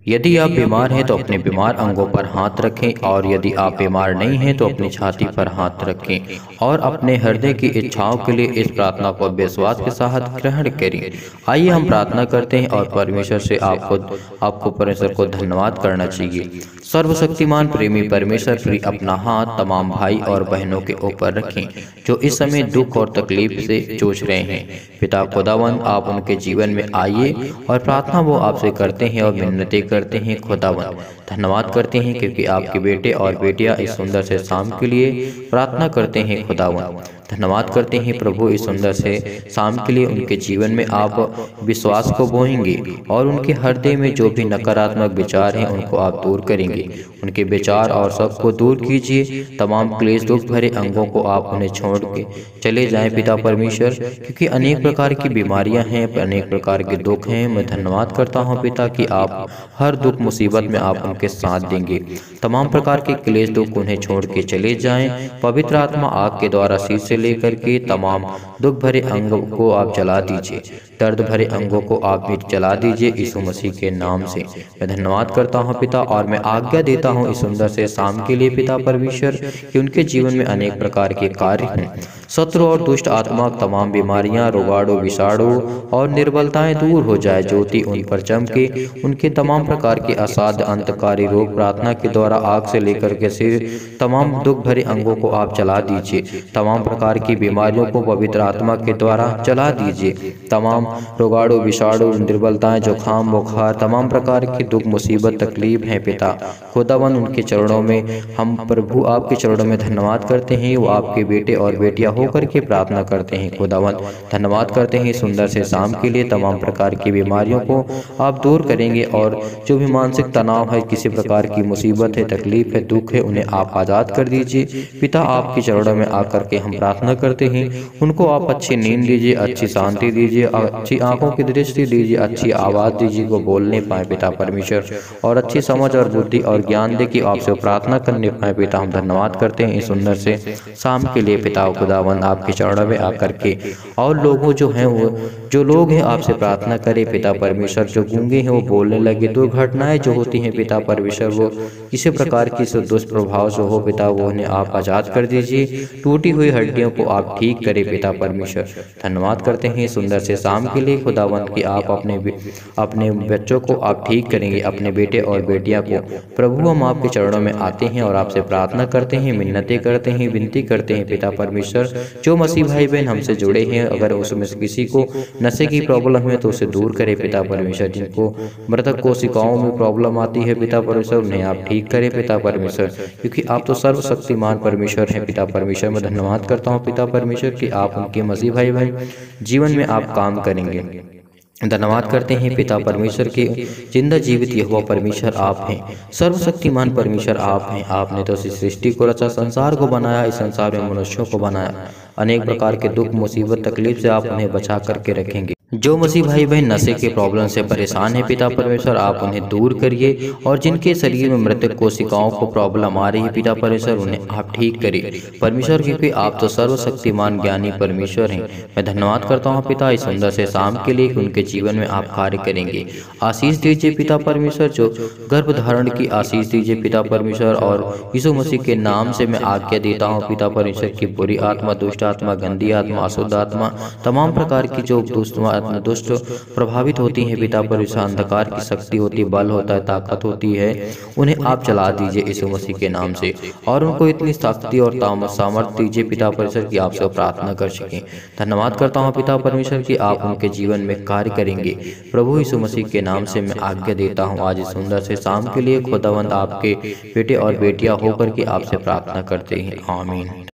यदि आप बीमार हैं तो अपने बीमार अंगों पर हाथ रखें, और यदि आप बीमार नहीं हैं तो अपनी छाती पर हाथ रखें और अपने हृदय की इच्छाओं के लिए इस प्रार्थना को विश्वास के साथ ग्रहण करें। आइए हम प्रार्थना करते हैं और परमेश्वर से आपको परमेश्वर को धन्यवाद करना चाहिए। सर्वशक्तिमान प्रेमी परमेश्वर प्रिय अपना हाथ तमाम भाई और बहनों के ऊपर रखें जो इस समय दुख और तकलीफ से जूझ रहे हैं। पिता खुदावंद, आप उनके जीवन में आइए और प्रार्थना वो आपसे करते हैं और मिन्नतें करते हैं। खुदावंद, धन्यवाद करते हैं क्योंकि आपके बेटे और बेटियां इस सुंदर से शाम के लिए प्रार्थना करते हैं। खुदावंद, धन्यवाद करते हैं प्रभु, इस सुंदर से शाम के लिए उनके जीवन में आप विश्वास को बोएंगे और उनके हृदय में जो भी नकारात्मक विचार हैं उनको आप दूर करेंगे। उनके विचार और सब को दूर कीजिए। तमाम क्लेश दुख भरे अंगों को आप उन्हें छोड़ के चले जाएं पिता परमेश्वर, क्योंकि अनेक प्रकार की बीमारियां हैं, अनेक प्रकार के दुख हैं। मैं धन्यवाद करता हूं पिता कि आप हर दुख मुसीबत में आप उनके साथ देंगे। तमाम प्रकार के क्लेश दुख उन्हें छोड़ के चले जाएं। पवित्र आत्मा आग के द्वारा शीश से लेकर के तमाम दुख भरे अंगों को आप जला दीजिए, दर्द भरे अंगों को आप भी जला दीजिए यीशु मसीह के नाम से। मैं धन्यवाद करता हूं पिता और मैं आज्ञा देता हूं इस सुंदर से शाम के लिए पिता परमेश्वर कि उनके जीवन में अनेक प्रकार के कार्य हैं। शत्रु और दुष्ट आत्मा, तमाम बीमारियां, रोगाणु, विषाणु और निर्बलताएं दूर हो जाए। ज्योति उन पर चमके। उनके तमाम प्रकार के असाध्य अंतकारी रोग प्रार्थना के द्वारा आग से लेकर के सिर तमाम दुख भरे अंगों को आप जला दीजिए। तमाम प्रकार की बीमारियों को पवित्र आत्मा के द्वारा जला दीजिए। तमाम रोगाणु, विषाणु, निर्बलताएं, जुखाम, बुखार, तमाम प्रकार की दुख, मुसीबत, तकलीफ हैं पिता खुदावन, उनके चरणों में हम प्रभु आपके चरणों में धन्यवाद करते हैं। वो आपके बेटे और बेटियां होकर के प्रार्थना करते हैं। खुदावन, धन्यवाद करते हैं सुंदर से शाम के लिए। तमाम प्रकार की बीमारियों को आप दूर करेंगे और जो भी मानसिक तनाव है, किसी प्रकार की मुसीबत है, तकलीफ है, दुख है, उन्हें आप आज़ाद कर दीजिए पिता। आपके चरणों में आकर के हम प्रार्थना करते हैं। उनको आप अच्छी नींद दीजिए, अच्छी शांति दीजिए, अच्छी आंखों की दृष्टि दीजिए, अच्छी आवाज़ दीजिए, वो बोलने पाए पिता परमेश्वर, और अच्छी समझ और बुद्धि और ज्ञान दे कि आपसे प्रार्थना करने पाए पिता। हम धन्यवाद करते हैं इस सुंदर से शाम के लिए पिता खुदावन, आपके चरणों में आकर के। और लोगों जो हैं वो जो लोग हैं आपसे प्रार्थना करें पिता परमेश्वर, जो गूंगे हैं वो बोलने लगे, दुर्घटनाएं जो होती हैं पिता परमेश्वर, वो किसी प्रकार की दुष्प्रभाव जो हो पिता वो उन्हें आप आज़ाद कर दीजिए। टूटी हुई हड्डियों को आप ठीक करें पिता परमेश्वर। धन्यवाद करते हैं सुंदर से शाम के लिए खुदावंत कि आप अपने बच्चों को आप ठीक करेंगे, अपने बेटे और बेटियां को। प्रभु, हम आपके चरणों में आते हैं और आपसे प्रार्थना करते हैं, मिन्नतें करते हैं, विनती करते हैं पिता परमेश्वर। जो मसीह भाई बहन हमसे जुड़े हैं, अगर उसमें किसी को नशे की प्रॉब्लम है तो उसे दूर करें पिता परमेश्वर। जिनको मृतक कोशिकाओं में प्रॉब्लम आती है पिता परमेश्वर, उन्हें आप ठीक करें पिता परमेश्वर, क्योंकि आप तो सर्वशक्तिमान परमेश्वर हैं पिता परमेश्वर। मैं धन्यवाद करता हूँ पिता परमेश्वर कि आप उनके मसीह भाई बहन जीवन में आप काम करेंगे। धन्यवाद करते हैं पिता परमेश्वर के जिंदा जीवित यहोवा परमेश्वर आप हैं, सर्वशक्तिमान परमेश्वर आप हैं। आपने तो इस सृष्टि को रचा, संसार को बनाया, इस संसार में मनुष्यों को बनाया। अनेक प्रकार के दुख, मुसीबत, तकलीफ से आप उन्हें बचा करके रखेंगे। जो मसीह भाई बहन नशे के प्रॉब्लम से परेशान है पिता परमेश्वर, आप उन्हें दूर करिए। और जिनके शरीर में मृतक कोशिकाओं को प्रॉब्लम आ रही है पिता परमेश्वर, उन्हें आप ठीक करिए परमेश्वर, क्योंकि आप तो सर्वशक्तिमान ज्ञानी परमेश्वर हैं। मैं धन्यवाद करता हूँ पिता इस सुंदर से शाम के लिए, उनके जीवन में आप कार्य करेंगे। आशीष दीजिए पिता परमेश्वर, जो गर्भ धारण की आशीष दीजिए पिता परमेश्वर। और यीशु मसीह के नाम से मैं आज्ञा देता हूँ पिता परमेश्वर की बुरी आत्मा, दुष्ट आत्मा, गंदी आत्मा, अशुद्ध आत्मा, तमाम प्रकार की जो दुष्ट प्रभावित होती हैं पिता परमेश्वर, अंधकार की शक्ति होती है, बल होता है, ताकत होती है, उन्हें आप चला दीजिए यीशु मसीह के नाम से। और उनको इतनी शक्ति और सामर्थ्य दीजिए पिता परमेश्वर की आपसे प्रार्थना कर सकें। धन्यवाद करता हूँ पिता परमेश्वर कि आप उनके जीवन में कार्य करेंगे। प्रभु यीशु मसीह के नाम से मैं आज्ञा देता हूँ आज इस सुंदर से शाम के लिए। खुदावंद, आपके बेटे और बेटियां होकर के आपसे प्रार्थना करते हैं। आमीन।